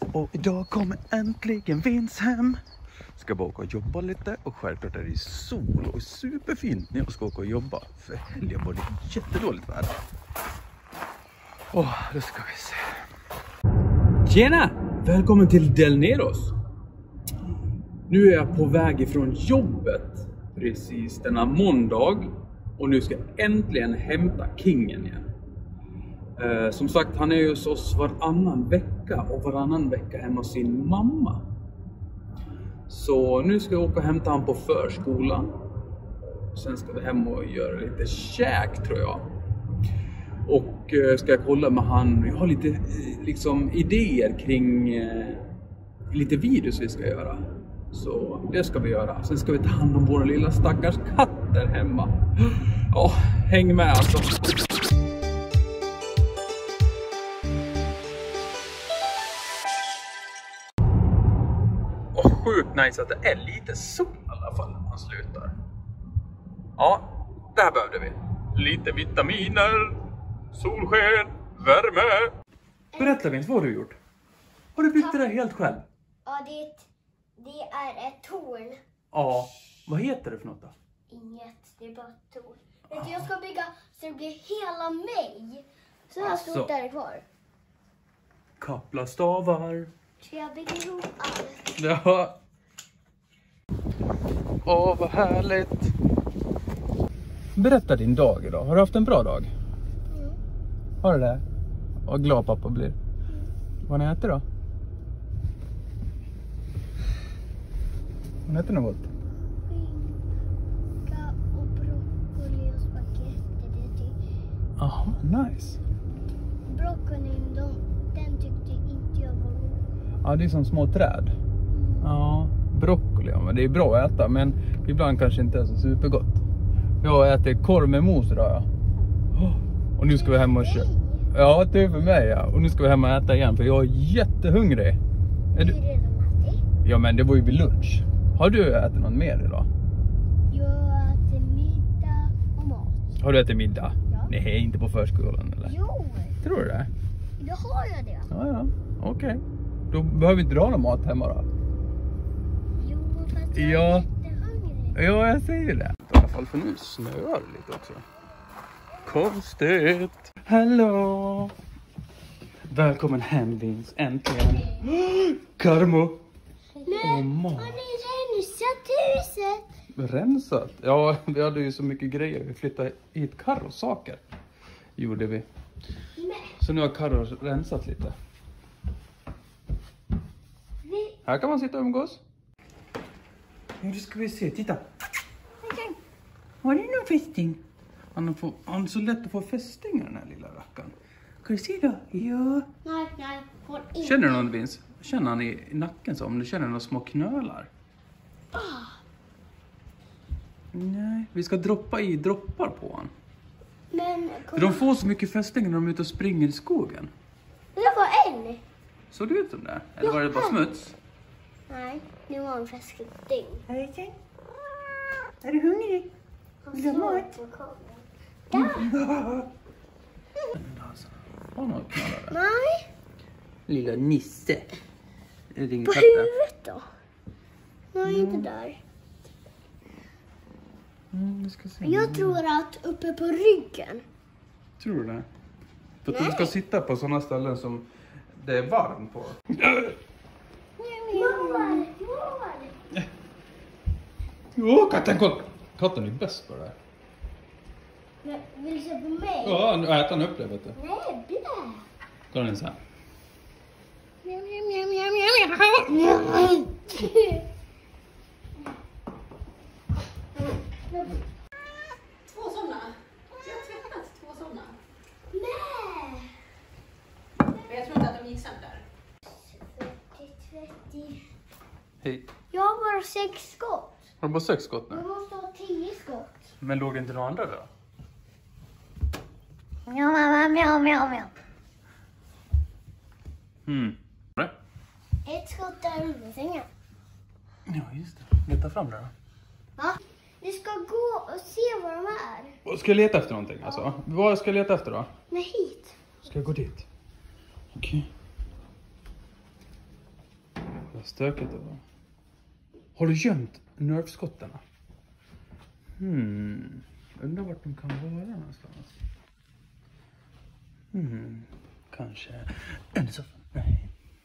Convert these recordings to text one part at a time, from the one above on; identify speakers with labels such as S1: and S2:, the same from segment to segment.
S1: Och idag kommer äntligen Vince hem. Ska bara åka och jobba lite. Och självklart är det sol och superfint när jag ska åka och jobba. För helgen var det jättedåligt väder. Då ska vi se. Tjena! Välkommen till Del Neros. Nu är jag på väg ifrån jobbet. Precis denna måndag. Och nu ska jag äntligen hämta kingen igen. Som sagt, han är ju hos oss varannan vecka. Och varannan vecka hemma hos sin mamma. Så nu ska jag åka och hämta han på förskolan. Sen ska vi hem och göra lite käk, tror jag. Och ska jag kolla med han. Jag har lite idéer kring lite videos vi ska göra. Så det ska vi göra. Sen ska vi ta hand om våra lilla stackars katter hemma. Ja, häng med alltså. Och sjukt nice att det är lite sol i alla fall när man slutar. Ja, det här behövde vi. Lite vitaminer, solsken, värme. Berätta Vince, vad har du gjort? Har du byggt det där helt själv?
S2: Ja, det är ett torn.
S1: Ja, vad heter det för något då?
S2: Inget, det är bara ett torn. Vet du, jag ska bygga så det blir hela mig. Så här stort är det kvar.
S1: Koppla stavar.
S2: Så jag bygger ihop allt.
S1: Ja. Åh, vad härligt. Berätta din dag idag. Har du haft en bra dag?
S2: Mm.
S1: Har du det? Vad glad pappa blir. Vad ni äter då? Vad äter ni åt?
S2: Skinka och broccoli och spagetti. Det är
S1: Jaha, nice.
S2: broccolin, den tyckte inte jag var god.
S1: Ja, det är som små träd. Ja, broccoli, men det är bra att äta. Men ibland kanske inte är så supergott. Jag äter korv med mos idag, ja. Och nu ska vi hem och köpa. Ja, det är för mig, ja. Och nu ska vi hem och äta igen, för jag är jättehungrig. Är du
S2: redan ätit?
S1: Ja, men det var ju vid lunch. Har du ätit något mer idag?
S2: Jag äter middag och mat.
S1: Har du ätit middag?
S2: Ja.
S1: Nej, inte på förskolan eller?
S2: Jo,
S1: Tror du det?
S2: då har jag det.
S1: Ja, okej. Då behöver inte du ha någon mat hemma då?
S2: Jo, fast jag
S1: Ja.
S2: är jättehungrig.
S1: Ja, jag säger det. I alla fall för nu snöar det lite också. Konstigt. Hallå. Välkommen hem Vince, äntligen. Karmo.
S2: Nej,
S1: mat.
S2: har ni rensat huset?
S1: Rensat? Ja, vi hade ju så mycket grejer. Vi flyttade hit Karros saker. Gjorde vi.
S2: Nej.
S1: Så nu har Karro rensat lite. Här kan man sitta och umgås. Nu ska vi se, titta. Har du någon fästing? Han är så lätt att få fästingar, den här lilla rackaren. Kan du se då? Ja.
S2: Nej, får inte.
S1: Känner du någon Vince? Känner han i nacken så? Om du känner några små knölar? Nej, vi ska droppa i droppar på han.
S2: Men
S1: För de får så mycket fästingar när de är ute och springer i skogen.
S2: det var en.
S1: Såg du ut som det? Eller var det bara smuts?
S2: Nej, det var en fästing.
S1: Hej, är du hungrig?
S2: Vill du ha mat?
S1: Har någon knölar där?
S2: Nej,
S1: Lilla Nisse. Är det ingen
S2: på
S1: katt där?
S2: huvudet då? Nej, inte där.
S1: Vi ska se.
S2: Jag tror att uppe på ryggen.
S1: Tror du det? För att du ska sitta på sådana ställen som det är varmt på. Jo, katten, kolla! Katten är bäst på det här.
S2: Men vill du se på mig?
S1: Ja, nu äter han upp det, vet du.
S2: Nej, blä.
S1: Kolla den så här.
S3: Två sådana. Jag har träffat två sådana.
S2: Nej.
S3: Men jag tror inte att de gick sönder.
S2: 30.
S1: Hej.
S2: Jag har bara 6 skott.
S1: Har du bara 6 skott nu?
S2: Jag måste ha 10 skott.
S1: Men låg det inte några andra då?
S2: Mjau. Ett skott där under sängen.
S1: Ja, just det. Leta fram det då.
S2: Va? Vi ska gå och se vad de är.
S1: Ska jag leta efter någonting alltså? Vad ska jag leta efter då?
S2: Nej, hit.
S1: Ska jag gå dit? Okej. Vad stökigt det var. Har du gömt nerfskottarna? Undrar vart de kan vara någonstans. Kanske. Eller så. Nej.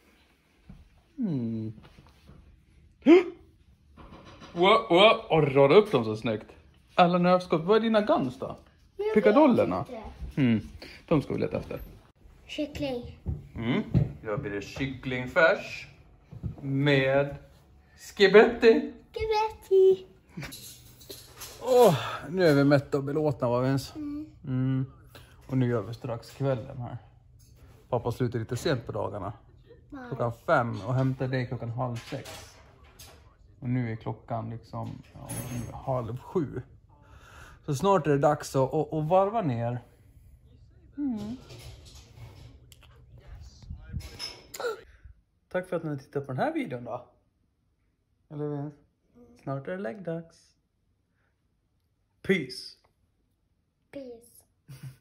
S1: Och rada upp dem så snyggt. Alla nerfskott. Vad är dina guns då? Pickadollerna? De ska vi leta efter.
S2: Kyckling.
S1: Då blir det kycklingfärs med skibbetti.
S2: Skibbetti.
S1: Nu är vi mätta och belåtna, var vi ens? Och nu gör vi strax kvällen här. Pappa slutar lite sent på dagarna. Klockan 5 och hämtar dig klockan 5:30. Och nu är klockan liksom 6:30. Så snart är det dags att varva ner. Tack för att ni tittar på den här videon då. Eller hur? Snart är det läggdags. Peace.
S2: Peace.